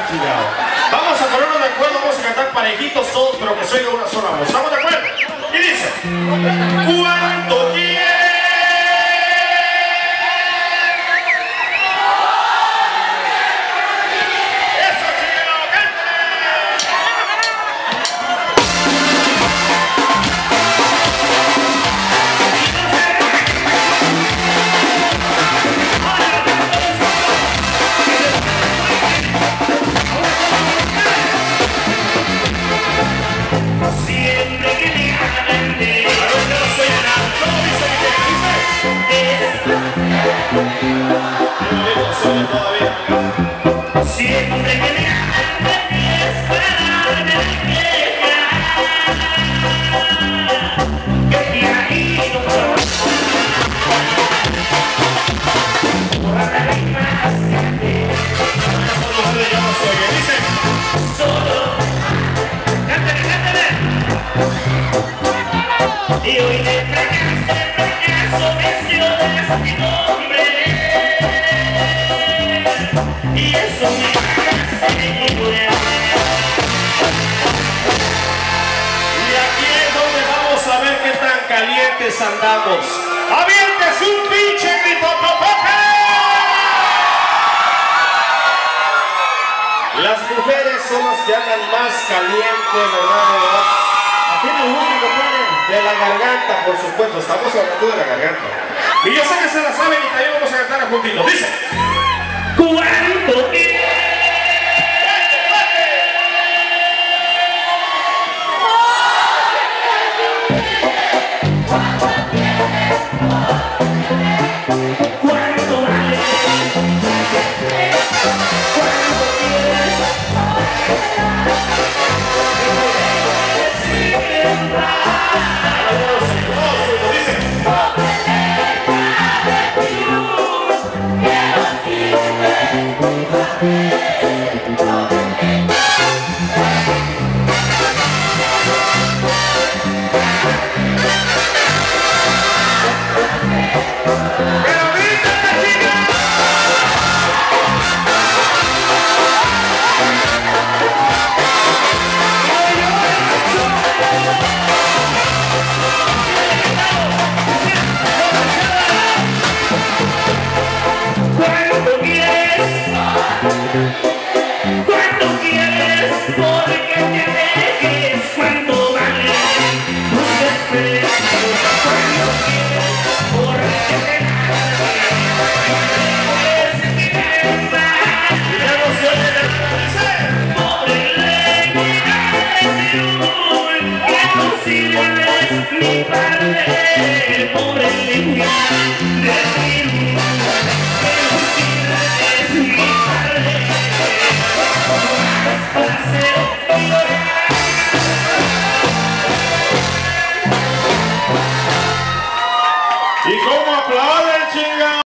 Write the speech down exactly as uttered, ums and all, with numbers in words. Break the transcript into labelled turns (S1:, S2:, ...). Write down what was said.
S1: chingado. Vamos a ponernos de acuerdo, vamos a cantar parejitos todos, pero que se oiga una sola voz. ¿Estamos de acuerdo? Y dice: ¿cuánto quieres?
S2: Siempre que me hablan de ti es para me queja que te ha ido por la rima hacia ti. Solo cántale, cántale. Y hoy de fracaso en fracaso mencionas mi nombre. Y eso me hace llorar.
S1: Y aquí es donde vamos a ver qué tan calientes andamos. ¡Avientes un pinche grito, popote! Las mujeres son las que andan más calientes, ¿verdad?
S3: Así me gusta, compadre.
S1: De la garganta, por supuesto. Estamos hablando de la garganta. Y yo sé que se la saben y también vamos a cantar a juntitos. Dice:
S2: ¿cuánto quieres? ¿Cuánto vale? ¿Cuánto quieres? Y podemos decir que